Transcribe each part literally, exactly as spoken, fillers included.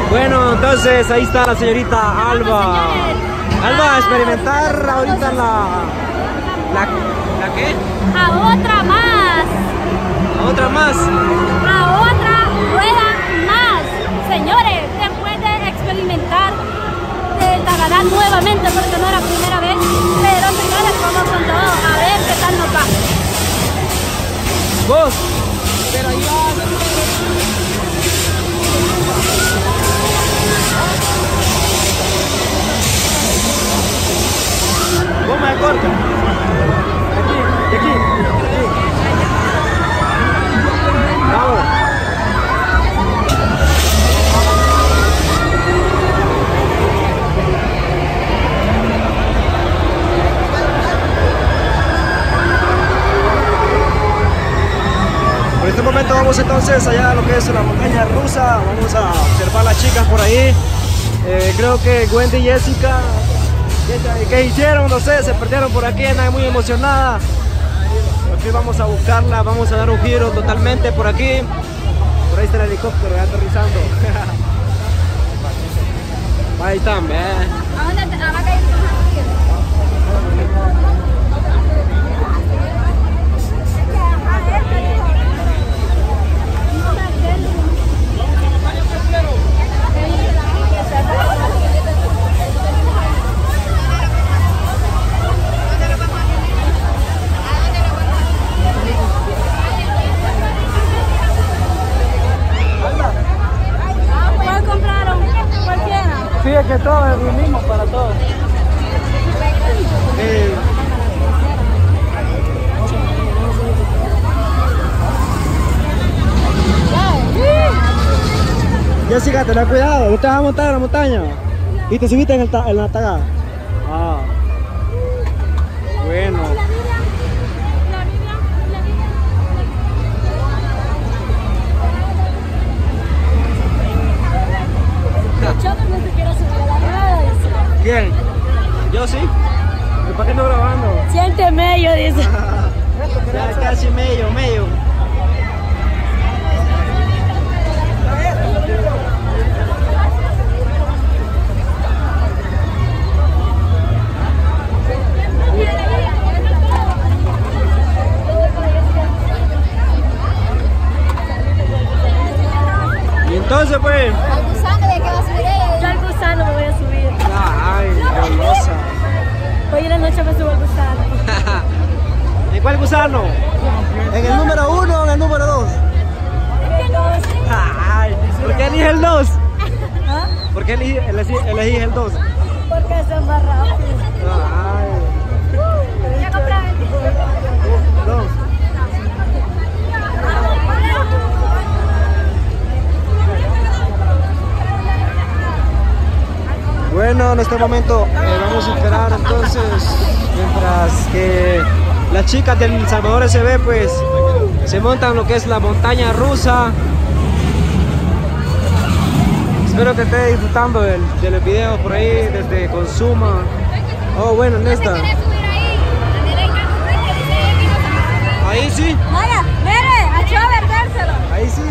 Bueno, entonces ahí está la señorita Alba. Alba, a experimentar ahorita la... ¿La, la qué? A otra más. ¿A otra más? A otra rueda más. Señores, después de experimentar el Tagadá nuevamente, porque no era la primera vez, pero señores, vamos con todo, a ver qué tal nos va. ¿Vos? Pero ahí va. ¿Cómo me corta? Aquí, de aquí, aquí. Vamos. Por este momento vamos entonces allá a lo que es la montaña rusa. Vamos a observar las chicas por ahí. Eh, creo que Wendy y Jessica, ¿qué hicieron? No sé, se perdieron por aquí, andan muy emocionada. Aquí vamos a buscarla, vamos a dar un giro totalmente por aquí. Por ahí está el helicóptero ya aterrizando. Ahí están, ¿eh? ¿A dónde te va a caer? Sí, es que todo es lo mismo para todos. Eh. Jessica, ten cuidado, usted va a montar en la montaña y te subiste en, el ta en la taga. Ah. Bueno. ¿Quién? ¿Yo sí? ¿Para qué no grabando? Siente medio, dice. Ya casi medio, medio. Y entonces pues... Al gusano, ¿de qué va a subir ella? Yo al gusano me voy a subir. Ay, hermosa. Hoy en la noche me subo al gusano. ¿En cuál gusano? ¿En el número uno o en el número dos? En el dos. Ay, ¿por qué elige el dos? ¿Ah? ¿Por qué elige, elegí, elegí el dos? Porque son más rápidos. Ay. Ya compré. Dos. Bueno, en este momento eh, vamos a esperar entonces, mientras que las chicas del Salvador S B pues se montan lo que es la montaña rusa. Espero que esté disfrutando del, del video por ahí desde Consuma. Oh, bueno, en esta. Ahí sí. Vaya, mire, a Chover, dárselo. Ahí sí.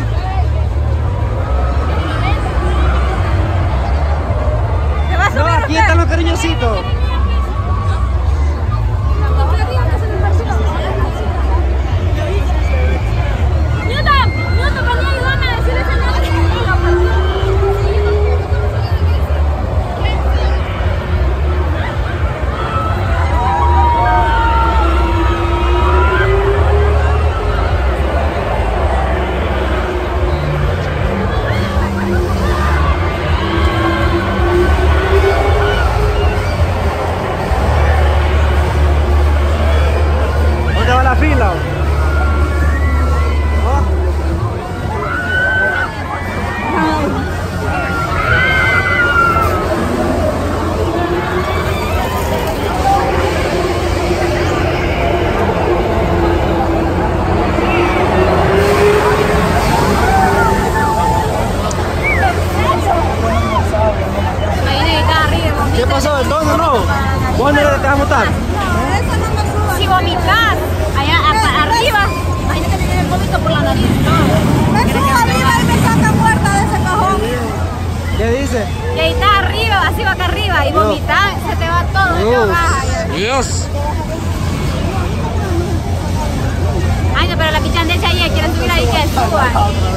No, aquí están los cariñositos. Newton, Newton, vení a ayudarme a decirle ese nombre. que estás arriba, así va acá arriba y vomitar, se te va todo. Dios. Dios. Ay, no, pero la pichandecha ahí, quieren subir ahí, que suban.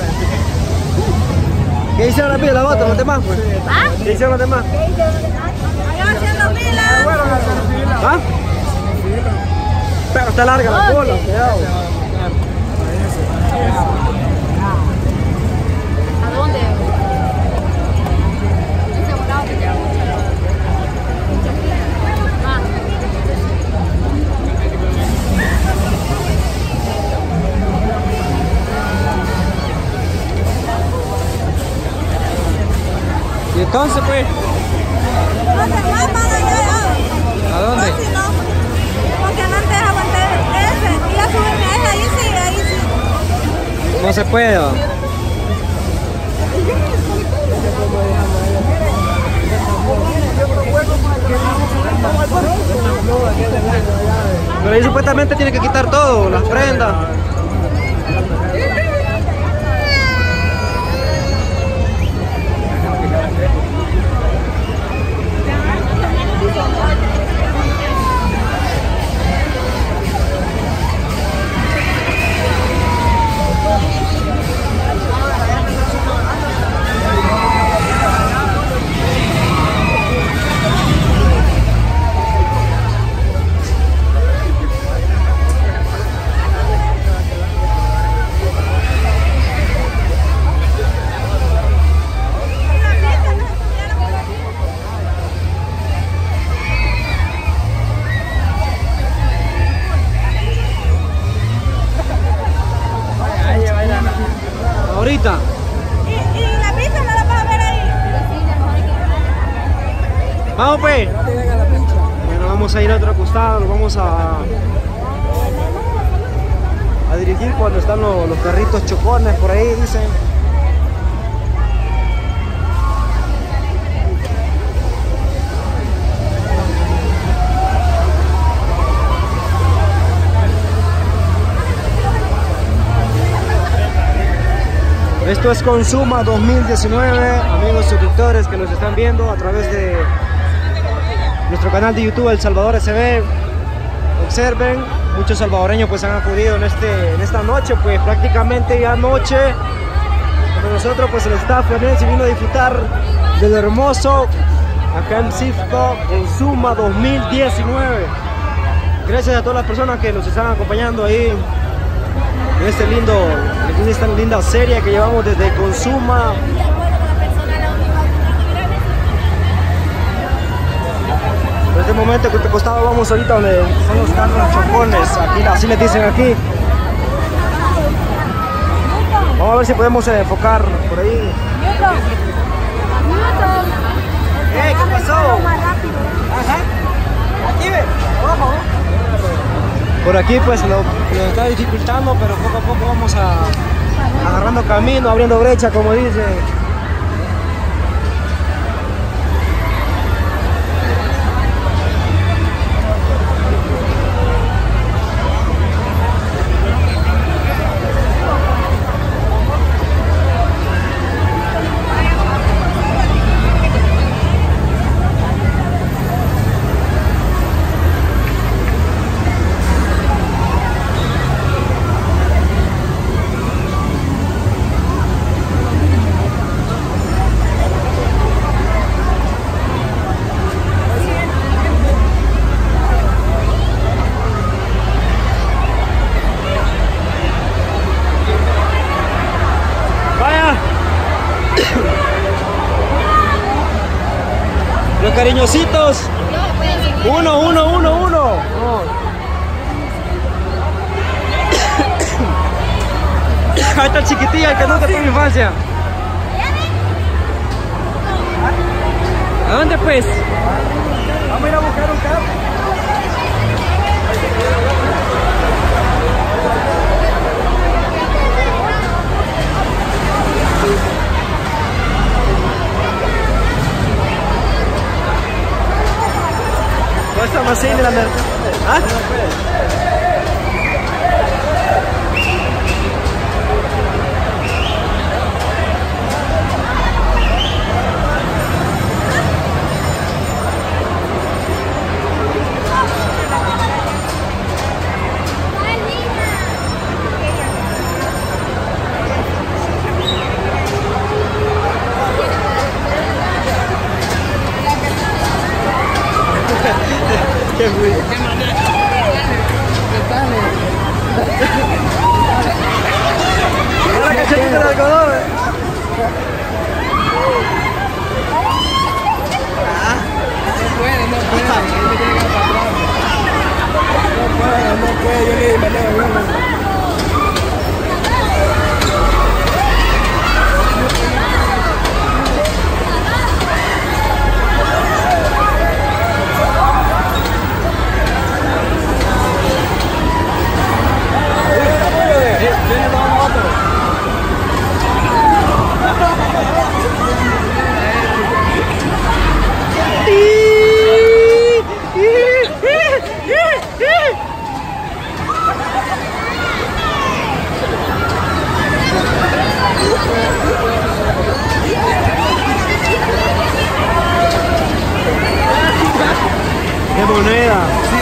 ¿Qué hicieron la la bota, los demás? Pues? ¿Ah? ¿Qué hicieron los demás? Allá haciendo fila. ¿Ah? Pero está larga la cola, cuidado. ¿A dónde? ¿Y entonces pues? ¿A dónde? Porque antes aguanté ese y ya subirme a ese, ahí sí, ahí sí. No se puede. Pero ahí supuestamente tiene que quitar todo, las prendas. Ahorita. ¿Y, y la pizza no la vas a ver ahí? Vamos pues. Bueno, vamos a ir a otro costado, nos vamos a, a dirigir cuando están los, los carritos chocones por ahí, dicen. Esto es Consuma dos mil diecinueve, amigos suscriptores que nos están viendo a través de nuestro canal de YouTube El Salvador S B. Observen, muchos salvadoreños pues han acudido en, este, en esta noche, pues prácticamente ya noche. Como nosotros pues el staff se vino a disfrutar de lo hermoso acá en Cifco Consuma dos mil diecinueve. Gracias a todas las personas que nos están acompañando ahí en este lindo, en esta linda serie que llevamos desde Consuma. En este momento que te costado vamos ahorita donde son los carros chocones, aquí, así les dicen aquí. Vamos a ver si podemos enfocar por ahí. ¿Eh? ¿Qué pasó? Ajá. Aquí ve, ojo. Por aquí pues lo, lo está dificultando, pero poco a poco vamos a, agarrando camino, abriendo brecha, como dice. Los cariñositos. Uno, uno, uno, uno. Oh. Ahí está el chiquitilla, el que nunca tuvo infancia. ¿A dónde pues? Vamos a ir a buscar un carro. No está más de la merced. ¿Ah? qué fui. Mira la cachetita de algodón. No puede, no puede. No puede, no puede. Yo le di manera buena. ¡Qué moneda!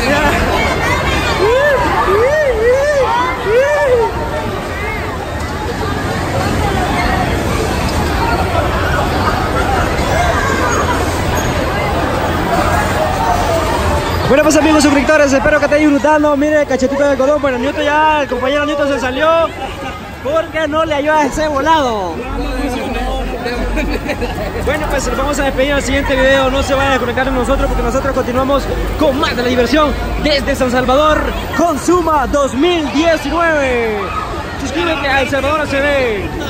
Bueno, pues amigos suscriptores, espero que estén disfrutando. Mire, cachetito de algodón. Bueno, Newton ya, el compañero Newton se salió porque no le halló a ese volado. Bueno, pues nos vamos a despedir en el siguiente video. No se vayan a desconectar de nosotros porque nosotros continuamos con más de la diversión desde San Salvador Consuma dos mil diecinueve. Suscríbete a El Salvador A C B.